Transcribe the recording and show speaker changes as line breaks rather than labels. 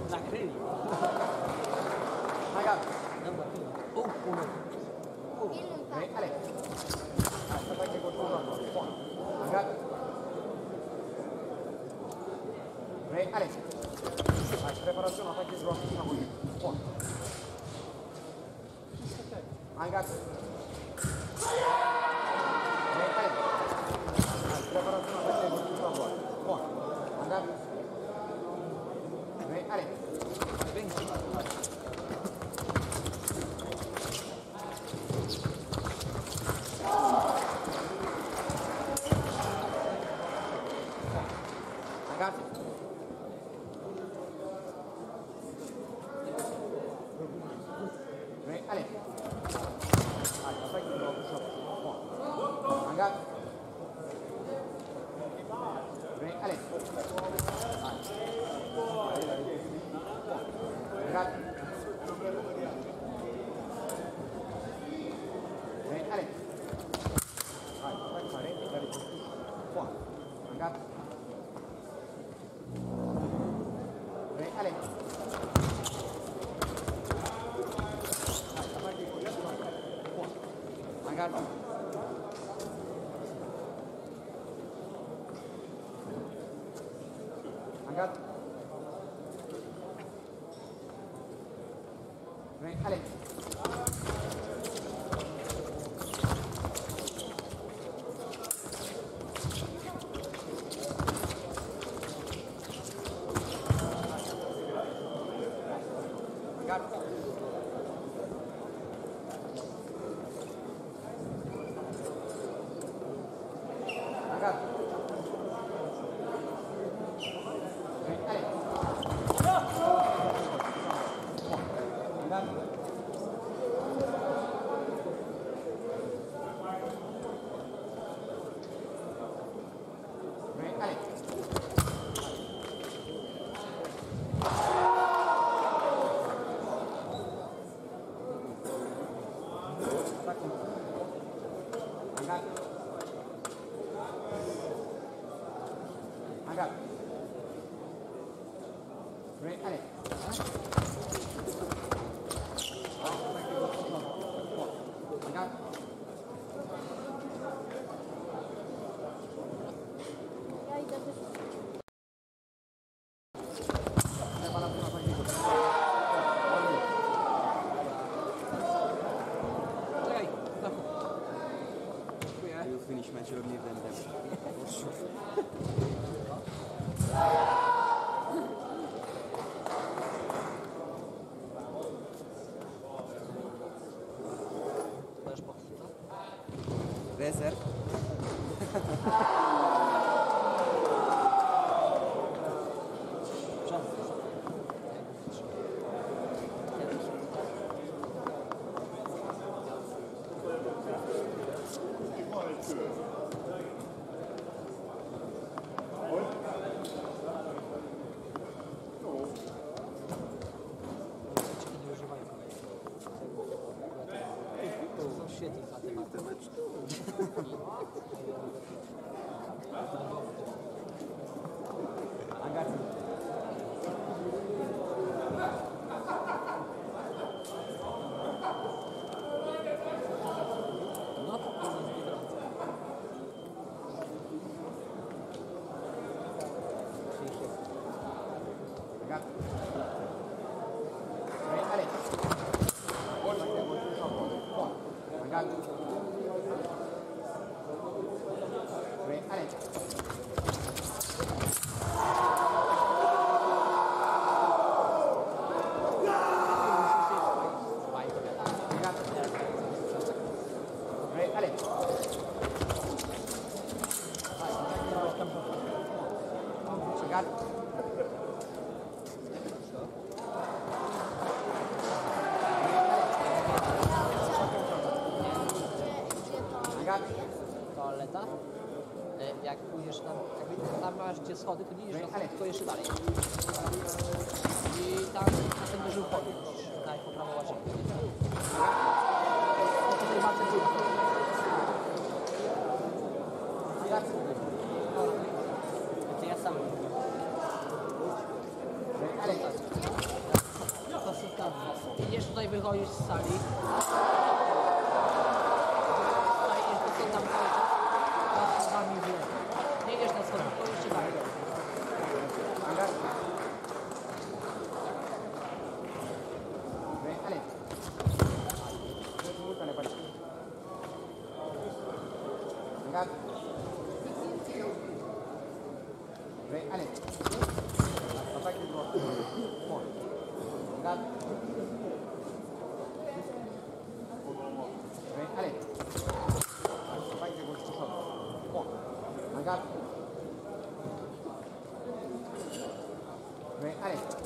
Nakryli.
Naga.
Dobra, uno.
Ale. Aspetta che qualcuno Naga. Ale. Preparazione attacchi sblocchi fino a qui. Naga. Preparazione attacchi sblocchi fino a qua. Naga. Ale. Ragazzi. Ale. Aspetta che lo faccio. Ragazzi. Ale. Ragazzi. Ale. Vai fare qua. Ragazzi. Ale. Ragazzi. Ragazzi. Ale.
Już finish mecz równie będę.
Też pochwyta.
Rezerw.
Świetnie matematycznie.
Ragazzi.
No to toaleta. Jak pójdziesz tam, tam masz gdzie schody, to widzisz, to jeszcze dalej. I tam na ten duży wchodzisz, tutaj po prawo łazienki. Tutaj macie dziurę. To ja sam. Ale wychodzisz z sali. Stajesz tylko tam cały czas. Patrz z wami w lewo. Nie idziesz na schody, to jeszcze dalej.
Hangar. Allez. Multane pace. Hangar. Allez. Attaque droit. Point. Hangar. Allez. Attaque gauche tout seul. Point. Hangar. Allez.